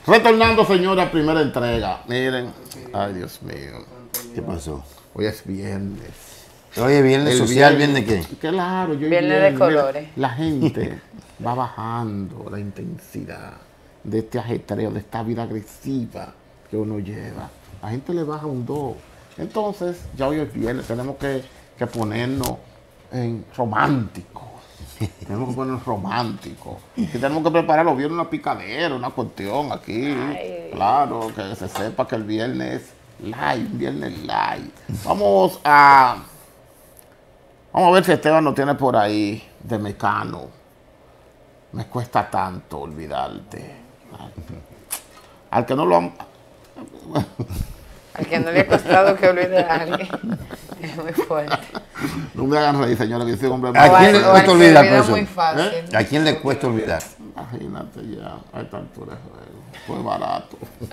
Retornando, señora, primera entrega. Miren, ay Dios mío. ¿Qué pasó? Hoy es viernes. Oye, viernes social, ¿viernes qué? Claro, yo Viernes de colores. Mira, la gente va bajando la intensidad de este ajetreo, de esta vida agresiva que uno lleva. La gente le baja un 2. Entonces, ya hoy es viernes, tenemos que ponernos en románticos. Tenemos que ponernos románticos. Y tenemos que preparar los viernes una picadera, una cuestión aquí. Ay. Claro, que se sepa que el viernes es live, viernes live. Vamos a ver si Esteban nos tiene por ahí de Mecano. Me cuesta tanto olvidarte. Al que no lo han... Al que no le ha costado que olvide a alguien. Es muy fuerte. No me hagan reír, señora, que yo soy hombre ¿A quién le O al cuesta que olvidar, olvida profesor? muy fácil. ¿A quién le cuesta olvidar? Imagínate ya, a esta altura de juego. Fue barato.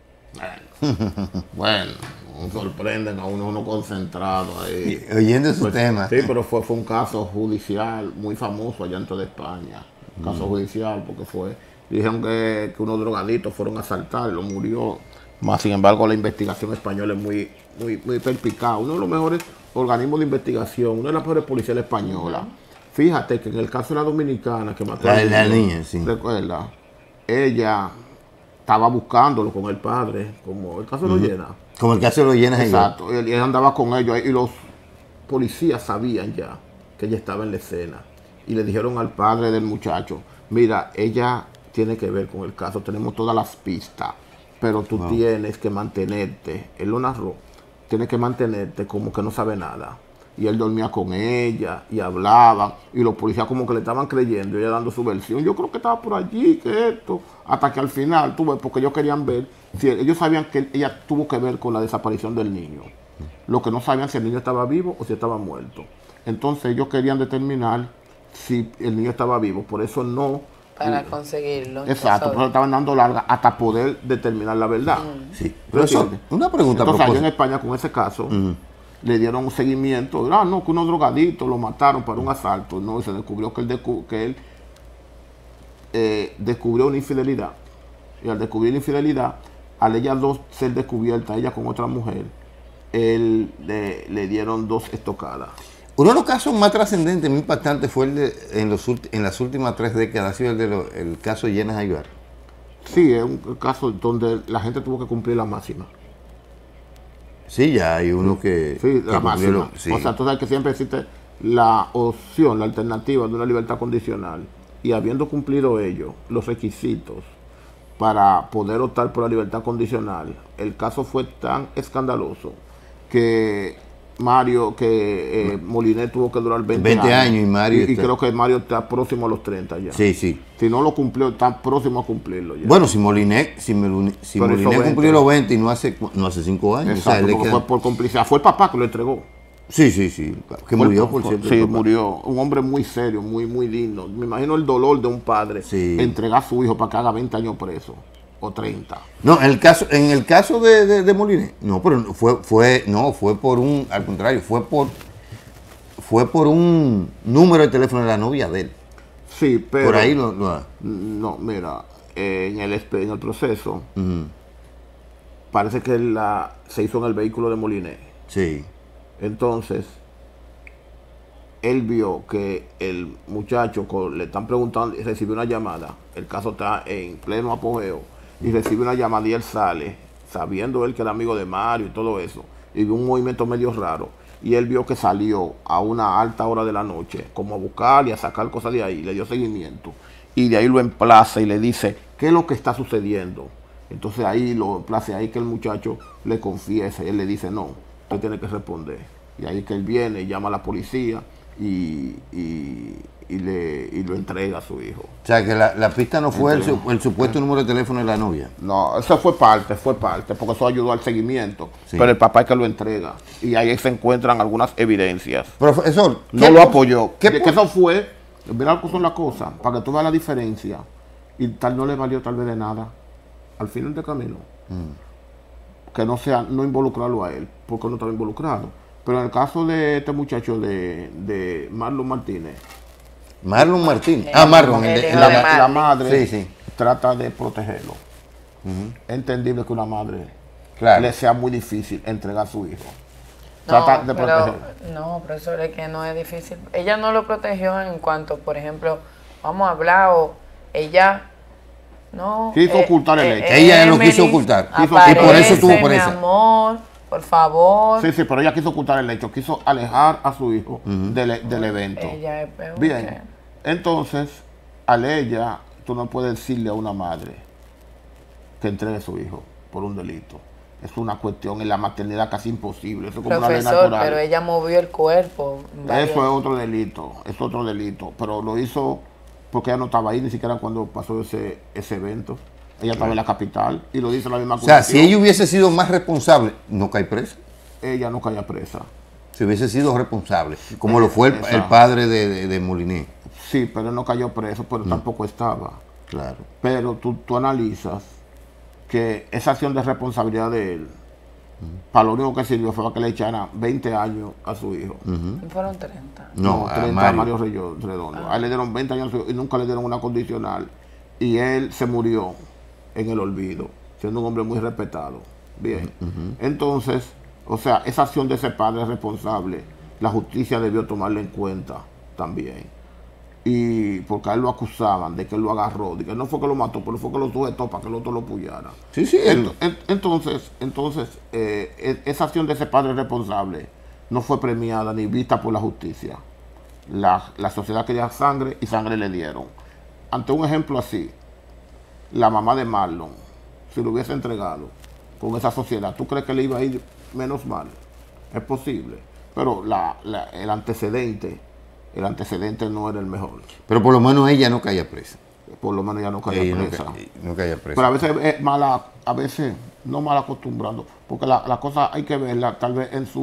Bueno, sorprenden a uno concentrado ahí. Oyendo su tema. Sí, pero fue un caso judicial muy famoso allá en toda España. Caso judicial, porque dijeron que unos drogaditos fueron a asaltar, lo murió. Más sin embargo, la investigación española es muy perspicaz. Uno de los mejores organismos de investigación, una de las mejores policías españolas. Fíjate que en el caso de la dominicana que mató a La niña, sí. recuerda, ella estaba buscándolo con el padre, como el caso lo llena. Como el caso de los llenas. Exacto, y él andaba con ellos y los policías sabían ya que ella estaba en la escena y le dijeron al padre del muchacho, mira, ella tiene que ver con el caso, tenemos todas las pistas, pero tú tienes que mantenerte, él lo narró, tienes que mantenerte como que no sabe nada. Y él dormía con ella y hablaban y los policías como que le estaban creyendo, ella dando su versión. Yo creo que estaba por allí, que esto, hasta que al final, porque ellos querían ver, si ellos sabían que ella tuvo que ver con la desaparición del niño. Lo que no sabían si el niño estaba vivo o si estaba muerto. Entonces ellos querían determinar si el niño estaba vivo, por eso no... Para conseguirlo. Exacto, pero estaban dando larga hasta poder determinar la verdad. Sí. Profesor, una pregunta. Entonces allá en España con ese caso... Le dieron un seguimiento, no, que unos drogaditos lo mataron para un asalto, no, y se descubrió que él descubrió una infidelidad, y al descubrir la infidelidad, al ella ser descubierta, ella con otra mujer, él le dieron 2 estocadas. Uno de los casos más trascendentes, muy impactantes, fue en las últimas 3 décadas, ha sido el caso Llenas Aybar. Sí, es un caso donde la gente tuvo que cumplir la máxima. Sí, ya hay uno que... Sí, la máxima. Sí. O sea, tú sabes que siempre existe la opción, la alternativa de una libertad condicional. Y habiendo cumplido ellos, los requisitos para poder optar por la libertad condicional, el caso fue tan escandaloso que Moliné tuvo que durar 20 años. Y Mario y creo que Mario está próximo a los 30 ya. Sí, sí. Si no lo cumplió, está próximo a cumplirlo ya. Bueno, si Moliné cumplió los 20 y no hace 5 años. Exacto, o sea, porque fue por complicidad. Fue el papá que lo entregó. Sí. Que murió, por cierto. Sí, murió. Un hombre muy serio, muy digno. Me imagino el dolor de un padre entregar a su hijo para que haga 20 años preso. O 30. No, en el caso de Moliné, no, pero fue por un, al contrario, fue por un número de teléfono de la novia de él. Sí, pero... Por ahí No, mira, en el proceso, parece que se hizo en el vehículo de Moliné. Sí. Entonces, él vio que el muchacho, le están preguntando, recibió una llamada, el caso está en pleno apogeo, y recibe una llamada y él sale, sabiendo él que era amigo de Mario y todo eso, y vio un movimiento medio raro, y él vio que salió a una alta hora de la noche, como a buscar y a sacar cosas de ahí, le dio seguimiento, y de ahí lo emplaza y le dice, ¿qué es lo que está sucediendo? Entonces ahí lo emplaza, ahí que el muchacho le confiese, él le dice, no, usted tiene que responder, y ahí que él viene y llama a la policía, y lo entrega a su hijo. O sea, que la pista no fue el supuesto número de teléfono de la novia. No, eso fue parte, porque eso ayudó al seguimiento. Sí. Pero el papá es que lo entrega. Y ahí se encuentran algunas evidencias. Profesor, no lo apoyó. Que eso fue, mira cómo son las cosas, para que tú veas la diferencia. Y tal no le valió tal vez de nada. Al final del camino. Que no involucrarlo a él, porque no estaba involucrado. Pero en el caso de este muchacho de Marlon Martínez. Marlon Martínez. La madre trata de protegerlo. es entendible que una madre Claro. le sea muy difícil entregar a su hijo. No, Trata de pero, proteger. no, profesor, es que no es difícil. Ella no lo protegió en cuanto, por ejemplo, vamos a hablar o ella no... Quiso ocultar el hecho. Ella lo quiso Emily, ocultar. Y por eso estuvo aparece, presa. Mi amor, por favor. Sí, pero ella quiso ocultar el hecho, quiso alejar a su hijo del evento. Ella es peor Bien, entonces, al ella, tú no puedes decirle a una madre que entregue a su hijo por un delito. Es una cuestión en la maternidad casi imposible. Eso es como una ley Profesor, natural. pero ella movió el cuerpo. Eso es otro delito, pero lo hizo porque ella no estaba ahí ni siquiera cuando pasó ese evento. Ella estaba en la capital y lo dice la misma O sea, si acusación. ella hubiese sido más responsable, no cae presa. Ella no caía presa. Si hubiese sido responsable, como lo fue el Exacto. padre de Moliné. Sí, pero él no cayó preso, pero tampoco estaba. Claro. Pero tú analizas que esa acción de responsabilidad de él, para lo único que sirvió fue para que le echaran 20 años a su hijo. Fueron 30. No, 30 a a Mario. Mario Redondo. A él le dieron 20 años a su hijo y nunca le dieron una condicional. Y él se murió en el olvido, siendo un hombre muy respetado. Bien. Entonces, o sea, esa acción de ese padre responsable, la justicia debió tomarla en cuenta también. Y porque a él lo acusaban de que él lo agarró, de que no fue que lo mató, pero fue que lo sujetó para que el otro lo puyara. Sí, sí. Entonces, esa acción de ese padre responsable no fue premiada ni vista por la justicia. La sociedad quería sangre y sangre le dieron. Ante un ejemplo así, la mamá de Marlon, si lo hubiese entregado con esa sociedad, ¿tú crees que le iba a ir menos mal? Es posible. Pero el antecedente no era el mejor. Pero por lo menos ella no caía presa. Por lo menos ya no caía Ella presa. no caía presa. Pero a veces es mala, a veces no mal acostumbrando, porque la cosa hay que verla tal vez en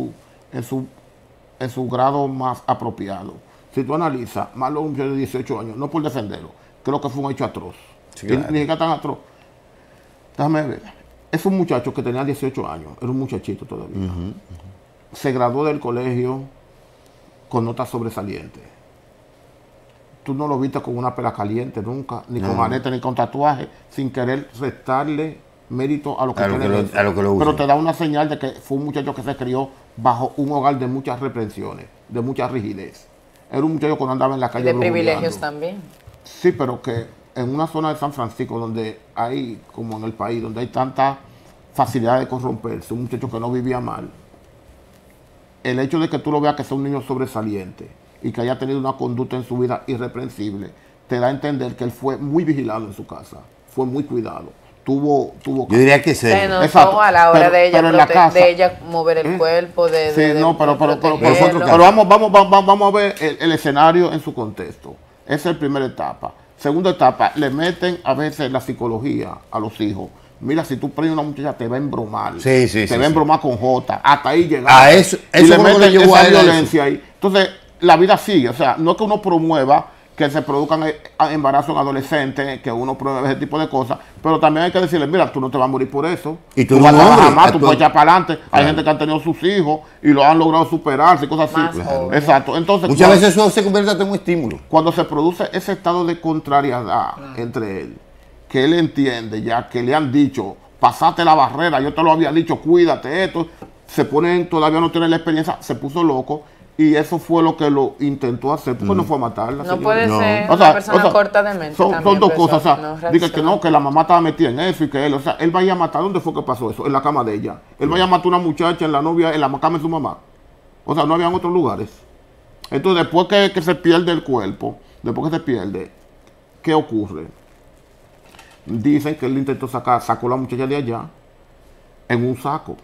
su grado más apropiado. Si tú analizas, Marlon, un muchacho de 18 años, no por defenderlo, creo que fue un hecho atroz. Sí, claro. Ni siquiera tan atroz. Déjame ver. Es un muchacho que tenía 18 años, era un muchachito todavía. Se graduó del colegio con notas sobresalientes. Tú no lo viste con una pela caliente nunca, ni con maneta, ni con tatuaje, sin querer restarle mérito a lo que tiene dentro. a lo que lo usa. Pero te da una señal de que fue un muchacho que se crió bajo un hogar de muchas reprensiones, de mucha rigidez. Era un muchacho que no andaba en la calle De privilegios brujuleando. también. Sí, pero que en una zona de San Francisco donde hay, como en el país, donde hay tanta facilidad de corromperse, un muchacho que no vivía mal, el hecho de que tú lo veas que sea un niño sobresaliente y que haya tenido una conducta en su vida irreprensible, te da a entender que él fue muy vigilado en su casa, fue muy cuidado. Tuvo Yo diría que Se sí. notó Exacto. a la hora Pero- de ella pero en la casa- de ella mover el cuerpo, de Sí, no, pero protegerlo. vamos a ver el escenario en su contexto. Esa es la primera etapa. Segunda etapa, le meten a veces la psicología a los hijos. Mira, si tú prendes una muchacha, te va a embromar. Sí, sí, te sí, va a sí. embromar con J. Hasta ahí llegamos. A eso y le fue lo que meten le llevó a esa él a eso. violencia ahí. Entonces, la vida sigue. O sea, no es que uno promueva que se produzcan embarazos en adolescentes, que uno pruebe ese tipo de cosas, pero también hay que decirle, mira, tú no te vas a morir por eso. Y tú vas no a trabajar hombre, más, tú actúa- puedes echar para adelante. Hay Claro. gente que han tenido sus hijos y lo han logrado superarse y cosas así. Más joven. Exacto. Entonces, Muchas veces eso se convierte hasta en un estímulo. cuando se produce ese estado de contrariedad entre él, que él entiende ya que le han dicho, pasaste la barrera, yo te lo había dicho, cuídate esto, se ponen, todavía no tiene la experiencia, se puso loco y eso fue lo que lo intentó hacer, porque no fue a matarla. No señora. puede No. ser O una sea, persona corta de mente. son también, dos profesor, cosas, o sea, no diga que reacciona. no, que la mamá estaba metida en eso y que él, o sea, él vaya a matar, ¿dónde fue que pasó eso? En la cama de ella. Él vaya a matar a una muchacha en la novia, en la cama de su mamá. O sea, no había en otros lugares. Entonces, después que se pierde el cuerpo, después que se pierde, ¿qué ocurre? Dicen que él intentó sacó a la muchacha de allá en un saco.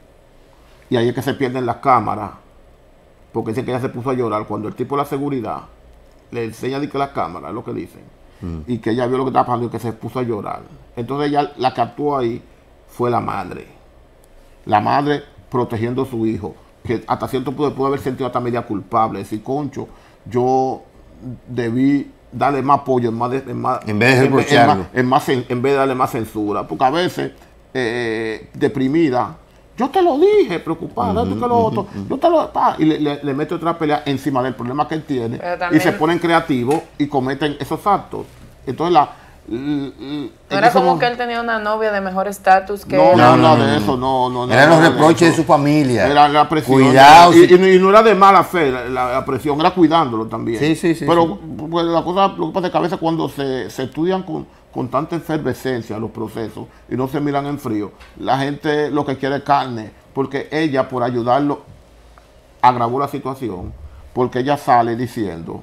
Y ahí es que se pierden las cámaras, porque dicen que ella se puso a llorar cuando el tipo de la seguridad le enseña de que las cámaras, es lo que dicen, y que ella vio lo que estaba pasando y que se puso a llorar. Entonces ella, la que actuó ahí fue la madre protegiendo a su hijo, que hasta cierto punto pudo haber sentido hasta media culpable, decir, concho, yo debí darle más apoyo En vez de reprocharlo. en vez de darle más censura, porque a veces deprimida, yo te lo dije, preocupada, esto que lo otro, yo te lo, y le mete otra pelea encima del problema que él tiene, Pero y también- se ponen creativos y cometen esos actos. Entonces No era como que él tenía una novia de mejor estatus que no, él. no, nada de eso, no. Eran los reproches de su familia. Era la presión. Cuidado. Y no era de mala fe, la presión era cuidándolo también. Sí. Pero pues, la cosa, lo que pasa es que a veces cuando se estudian con tanta efervescencia los procesos y no se miran en frío, la gente lo que quiere es carne, porque ella, por ayudarlo, agravó la situación, porque ella sale diciendo,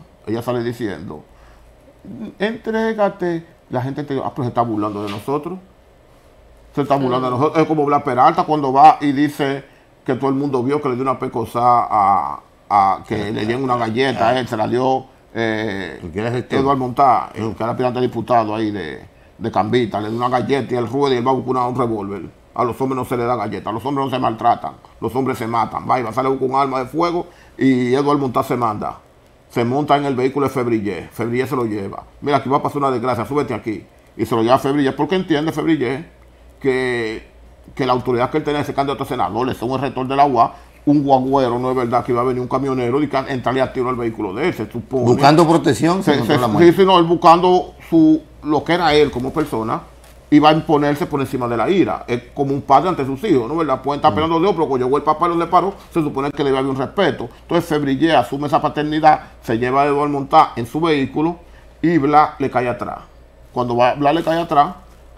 entrégate. La gente te pero se está burlando de nosotros. Se está burlando de nosotros. Es como Blas Peralta cuando va y dice que todo el mundo vio que le dio una pecosa que le dieron una galleta a él, se la dio Eduardo Montá, que era aspirante a diputado ahí de Cambita, le dio una galleta y él rueda y él va a buscar un revólver. A los hombres no se le da galleta, a los hombres no se maltratan, los hombres se matan. Va y va a salir con un arma de fuego y Eduardo Montá se manda. Se monta en el vehículo de Febrillé se lo lleva. Mira, aquí va a pasar una desgracia, súbete aquí. Y se lo lleva a Febrillé, porque entiende Febrillé que la autoridad que él tenía, ese candidato a senador, le son el rector de la UAS, un guagüero, no es verdad que iba a venir un camionero y entrarle a tiro al vehículo de él, se supone. Buscando protección, sí, él buscando lo que era él como persona, iba a imponerse por encima de la ira. Es como un padre ante sus hijos, ¿no? ¿Verdad? Pueden estar peleando de pero cuando llegó el papá y le paró, se supone que debe haber un respeto. Entonces Febrillé asume esa paternidad, se lleva a Eduardo Montá en su vehículo y Blas le cae atrás. Cuando Blas le cae atrás,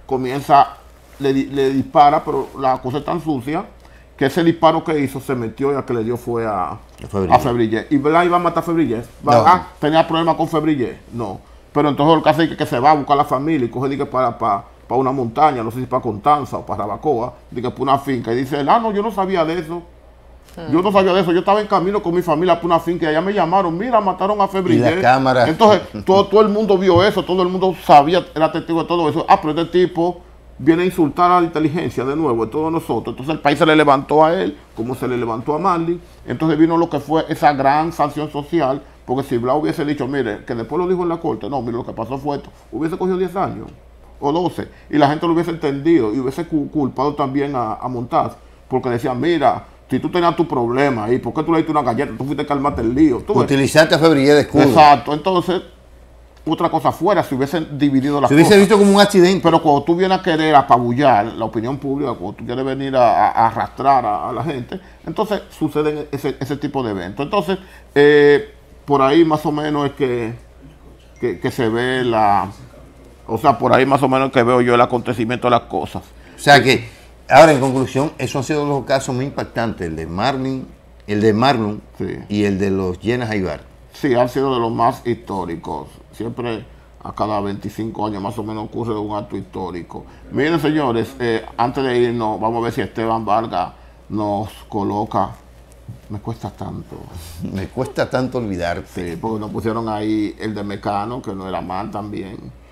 le dispara, pero la cosa es tan sucia que ese disparo que hizo se metió y al que le dio fue a Febrillé. Y Blas iba a matar a Febrillé. ¿Tenía problemas con Febrillé? No. Pero entonces el caso es que se va a buscar a la familia y coge para una montaña, no sé si para Constanza o para Rabacoa, para una finca. Y dice, no, yo no sabía de eso. Yo no sabía de eso. Yo estaba en camino con mi familia para una finca y allá me llamaron, mira, mataron a Febrillé. Y la cámara. Entonces, todo el mundo vio eso, todo el mundo sabía, era testigo de todo eso. Pero este tipo viene a insultar a la inteligencia de nuevo, de todos nosotros. Entonces el país se le levantó a él, como se le levantó a Marley. Entonces vino lo que fue esa gran sanción social, porque si Blas hubiese dicho, mire, que después lo dijo en la corte, no, mire, lo que pasó fue esto, hubiese cogido 10 años o 12, y la gente lo hubiese entendido y hubiese culpado también a Montaz, porque decían, mira, si tú tenías tu problema ahí, ¿por qué tú le diste una galleta? Tú fuiste a calmarte el lío. Utilizaste a Febrillé de escudo. Exacto, entonces, otra cosa fuera, si hubiesen dividido las cosas. Se hubiese visto como un accidente. Pero cuando tú vienes a querer apabullar la opinión pública, cuando tú quieres venir a arrastrar a la gente, entonces suceden ese tipo de eventos. Entonces, por ahí más o menos es que se ve por ahí más o menos que veo yo el acontecimiento de las cosas. O sea que, ahora en conclusión, esos han sido los casos muy impactantes, el de Marlon sí, y el de los Llenas Aybar. Sí, han sido de los más históricos. Siempre a cada 25 años más o menos ocurre un acto histórico. Miren, señores, antes de irnos, vamos a ver si Esteban Vargas nos coloca. Me cuesta tanto. Me cuesta tanto olvidarte. Sí, porque nos pusieron ahí el de Mecano, que no era mal también.